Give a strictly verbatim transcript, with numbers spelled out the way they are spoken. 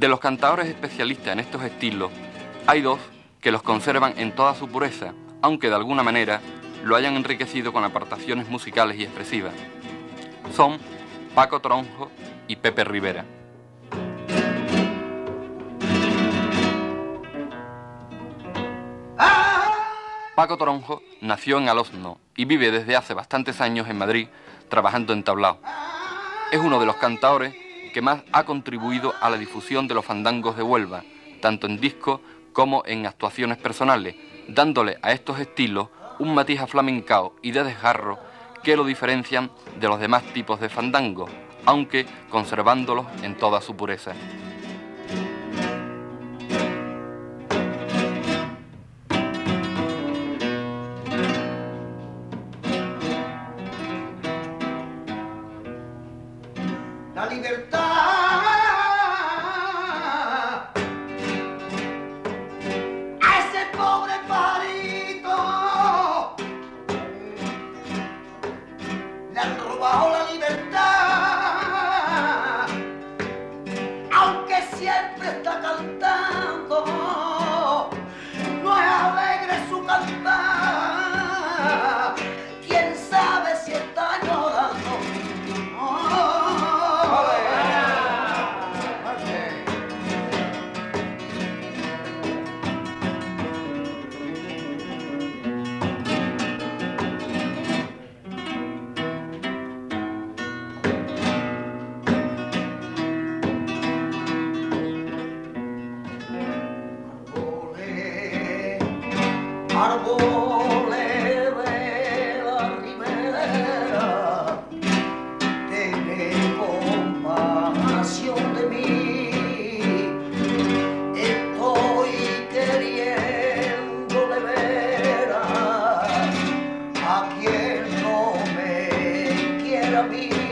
De los cantadores especialistas en estos estilos, hay dos que los conservan en toda su pureza, aunque de alguna manera lo hayan enriquecido con aportaciones musicales y expresivas. Son Paco Toronjo y Pepe Rivera. Paco Toronjo nació en Alozno y vive desde hace bastantes años en Madrid trabajando en tablao. Es uno de los cantadores que más ha contribuido a la difusión de los fandangos de Huelva, tanto en discos como en actuaciones personales, dándole a estos estilos un matiz aflamencao y de desgarro que lo diferencian de los demás tipos de fandango, aunque conservándolos en toda su pureza. La libertad a ese pobre parito le han robado la libertad, aunque siempre está cantando, no es alegre su cantar, quién sabe si está llorando. Árboles de la ribera, tened compasión de mí, estoy queriendo de veras a quien no me quiera a mí.